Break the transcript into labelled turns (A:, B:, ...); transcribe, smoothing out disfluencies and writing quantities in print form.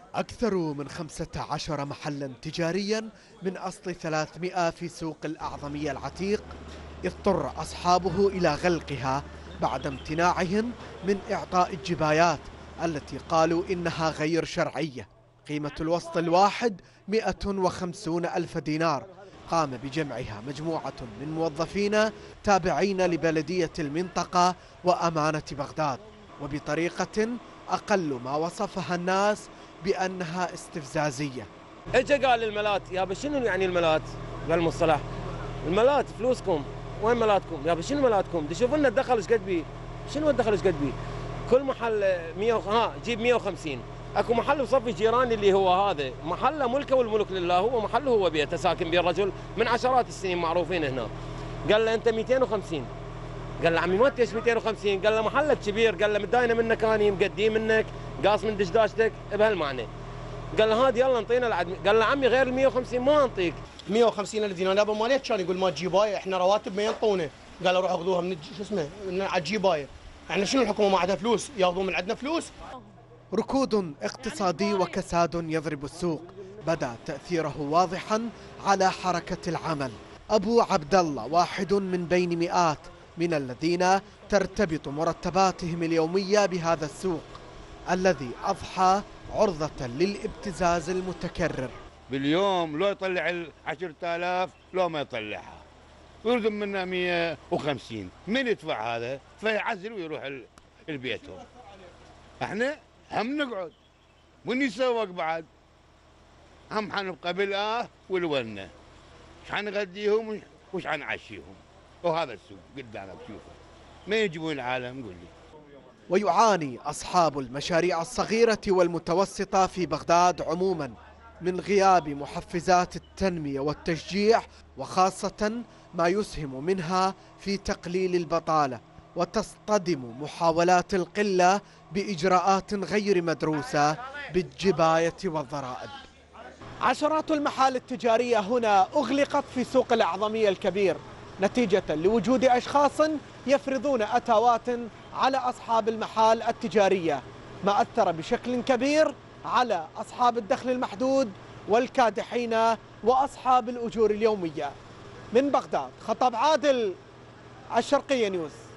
A: أكثر من 15 محلا تجاريا من أصل 300 في سوق الأعظمية العتيق اضطر أصحابه إلى غلقها بعد امتناعهم من إعطاء الجبايات التي قالوا إنها غير شرعية. قيمة الوسط الواحد 150 ألف دينار قام بجمعها مجموعة من موظفين تابعين لبلدية المنطقة وأمانة بغداد، وبطريقة أقل ما وصفها الناس بأنها استفزازية.
B: اجى قال الملات يابا شنو يعني الملات؟ قال المصطلح الملات فلوسكم، وين ملاتكم؟ يابا شنو ملاتكم؟ شوفوا لنا الدخل ايش قد بيه؟ شنو الدخل ايش قد بيه؟ كل محل 100 جيب 150. اكو محل بصفي جيراني اللي هو هذا محله ملكه والملك لله، هو محله هو بيته ساكن به الرجل من عشرات السنين معروفين هنا. قال له انت 250. قال له عمي ما تيش 250. قال له محلك كبير، قال له متداينه منك اني مقدي منك قاص من دشداشتك بهالمعنى. قال له هاد يلا انطينا العدمي. قال له عمي غير ال 150 ما انطيك.
C: 150 الف دينار يابا مالك كان يقول ما تجيبايه احنا رواتب ما ينطونا. قال روحوا خذوها من شو اسمه من على الجيبايه. احنا شنو الحكومه ما عندها فلوس؟ ياخذون من عندنا فلوس؟
A: ركود اقتصادي وكساد يضرب السوق بدا تأثيره واضحا على حركة العمل. أبو عبد الله واحد من بين مئات من الذين ترتبط مرتباتهم اليومية بهذا السوق الذي أضحى عرضة للابتزاز المتكرر.
D: باليوم لو يطلع 10,000 لو ما يطلعها يرذم منا 150. من يدفع هذا؟ فيعزل ويروح البيتهم. احنا هم نقعد ونسوق بعد، هم حنبقى بالآه والونه، ايش حنغديهم وش حنعشيهم. وهذا السوق قدامك تشوفه، ما يجيبون العالم قول لي.
A: ويعاني أصحاب المشاريع الصغيرة والمتوسطة في بغداد عموما من غياب محفزات التنمية والتشجيع، وخاصة ما يسهم منها في تقليل البطالة، وتصطدم محاولات القلة بإجراءات غير مدروسة بالجباية والضرائب. عشرات المحال التجارية هنا أغلقت في سوق الأعظمية الكبير نتيجة لوجود أشخاص يفرضون أتاوات على أصحاب المحال التجارية، ما أثر بشكل كبير على أصحاب الدخل المحدود والكادحين وأصحاب الأجور اليومية. من بغداد خطاب عادل، الشرقية نيوز.